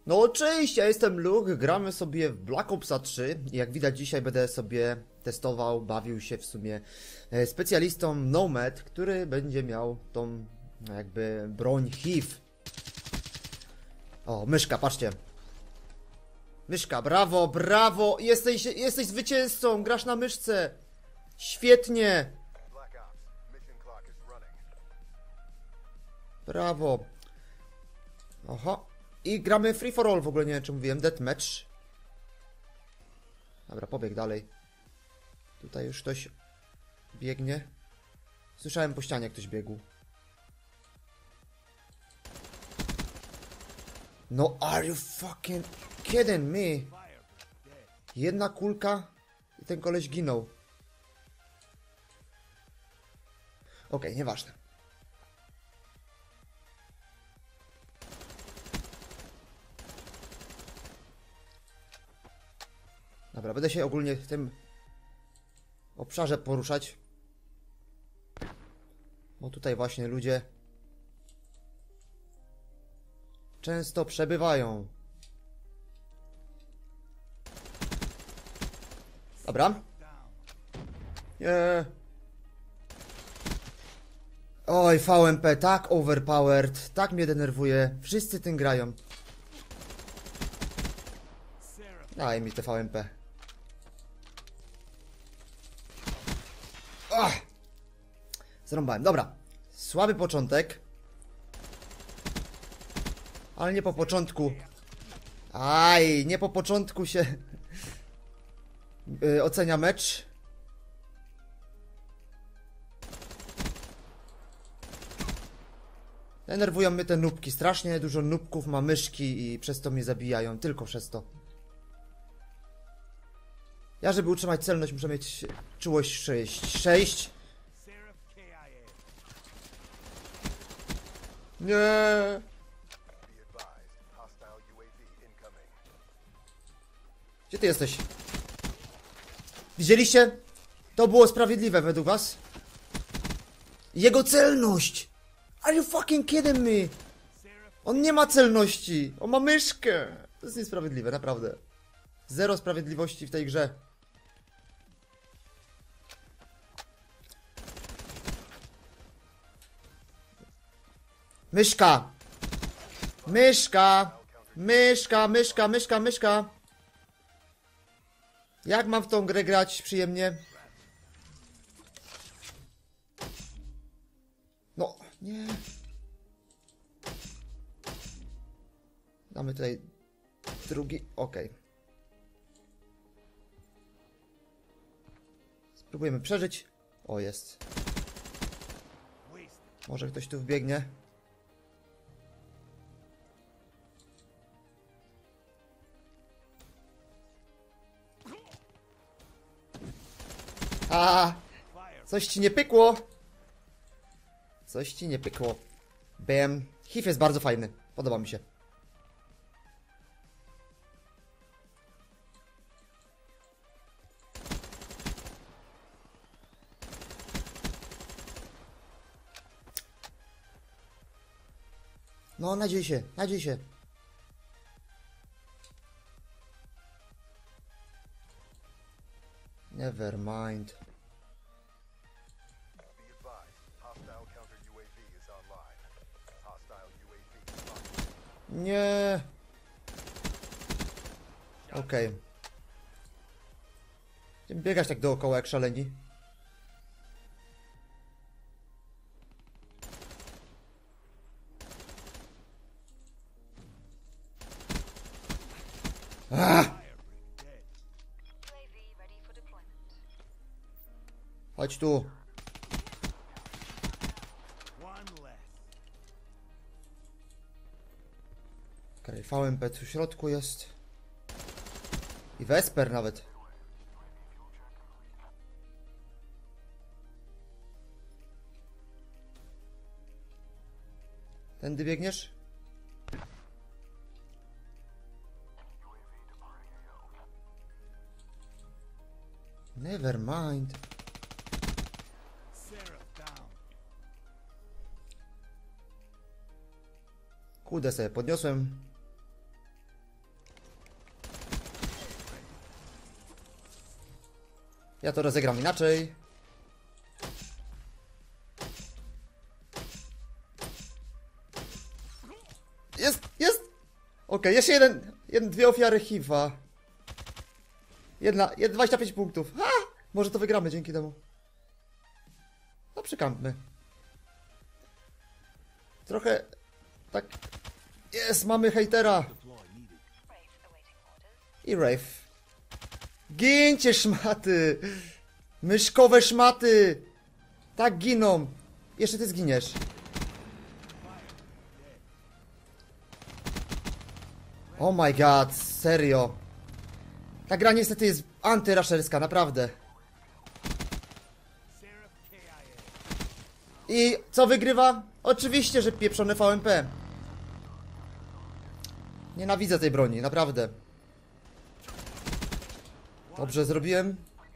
No cześć, ja jestem Luke, gramy sobie w Black Opsa 3 i jak widać dzisiaj będę sobie testował, bawił się w sumie specjalistą Nomad, który będzie miał tą jakby broń HIV. O, myszka, patrzcie. Myszka, brawo, brawo, jesteś zwycięzcą, grasz na myszce. Świetnie. Brawo. Oho. I gramy free for all, w ogóle nie wiem czy mówiłem, deathmatch. Dobra, pobieg dalej. Tutaj już ktoś biegnie. Słyszałem po ścianie, jak ktoś biegł. No, are you fucking kidding me? Jedna kulka i ten koleś ginął. Okej, nieważne. Dobra, będę się ogólnie w tym obszarze poruszać. Bo tutaj właśnie ludzie często przebywają. Dobra. Nie. Oj, VMP, tak overpowered, tak mnie denerwuje. Wszyscy tym grają. Daj mi te VMP. Ach! Zrąbałem. Dobra. Słaby początek. Ale nie po początku. Aj, nie po początku się ocenia mecz. Denerwują mnie te nubki. Strasznie dużo nubków ma myszki i przez to mnie zabijają. Tylko przez to. Ja, żeby utrzymać celność, muszę mieć czułość 6. Nie. Gdzie ty jesteś? Widzieliście? To było sprawiedliwe według was? Jego celność! Are you fucking kidding me? On nie ma celności! On ma myszkę! To jest niesprawiedliwe, naprawdę. Zero sprawiedliwości w tej grze. Myszka! Myszka! Myszka, myszka, myszka, myszka! Jak mam w tą grę grać przyjemnie? No, nie. Damy tutaj drugi, okej. Spróbujemy przeżyć. O, jest. Może ktoś tu wbiegnie. A, coś ci nie pykło. Coś ci nie pykło. Bam. HIV jest bardzo fajny. Podoba mi się. No, nadziej się, nadziej się. Never mind. Nie. Okej. Będziemy biegać tak dookoła jak szaleni. Chodź tu. Okej, VMP tu w środku jest. I Vesper nawet. Tędy biegniesz? Never mind. Kurde, sobie podniosłem. Ja to rozegram inaczej. Jest! Okej, jeszcze dwie ofiary HIV-a. 25 punktów. Ha! Może to wygramy dzięki temu. No przykampmy. Trochę... Tak... Jest, mamy hejtera. I Wraith. Gincie szmaty! Myszkowe szmaty! Tak giną. Jeszcze ty zginiesz. Oh my god, serio. Ta gra niestety jest antyrusherska, naprawdę. I co wygrywa? Oczywiście, że pieprzone VMP. Nienawidzę tej broni, naprawdę. Dobrze zrobiłem.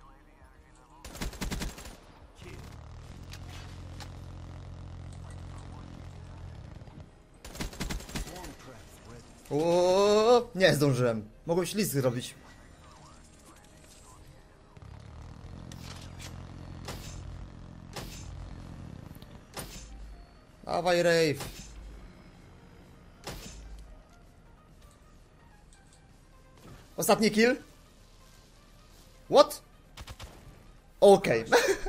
O, nie zdążyłem. Mogłem ślizg zrobić. Dawaj, Wraith. Ostatni kill. What? Okej.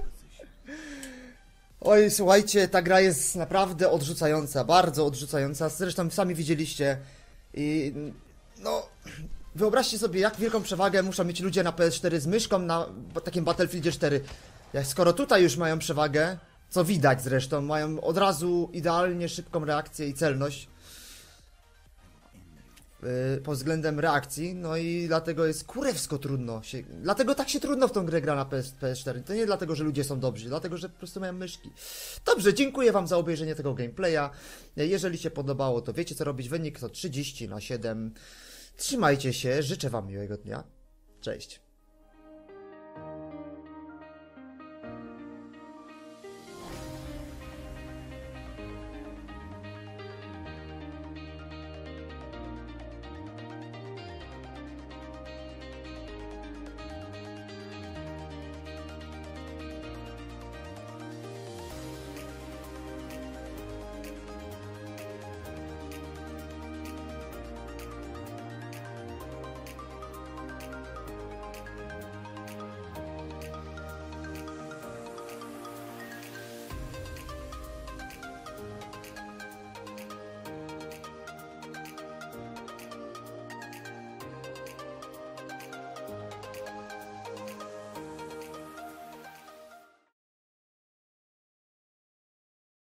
Oj, słuchajcie, ta gra jest naprawdę odrzucająca, bardzo odrzucająca. Zresztą sami widzieliście. I no, wyobraźcie sobie, jak wielką przewagę muszą mieć ludzie na PS4 z myszką na takim Battlefieldzie 4. Jak skoro tutaj już mają przewagę, co widać zresztą, mają od razu idealnie szybką reakcję i celność pod względem reakcji, no i dlatego jest kurewsko trudno się, dlatego tak się trudno w tą grę gra na PS4. To nie dlatego, że ludzie są dobrzy, dlatego, że po prostu mają myszki. Dobrze, dziękuję wam za obejrzenie tego gameplaya. Jeżeli się podobało, to wiecie co robić. Wynik to 30/7. Trzymajcie się, życzę wam miłego dnia. Cześć.